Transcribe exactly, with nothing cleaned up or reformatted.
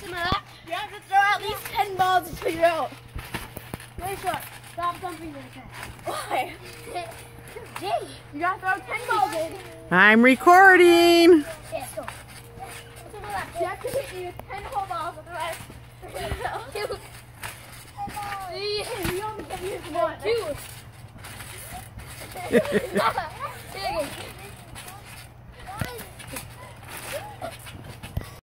You have to throw at least ten balls until you're out. Very short. Stop dumping your head. Why? Jay, you gotta throw ten balls in. I'm recording. Yeah, go. You have to hit me with ten whole balls with the rest. Two. You only can use one. Two.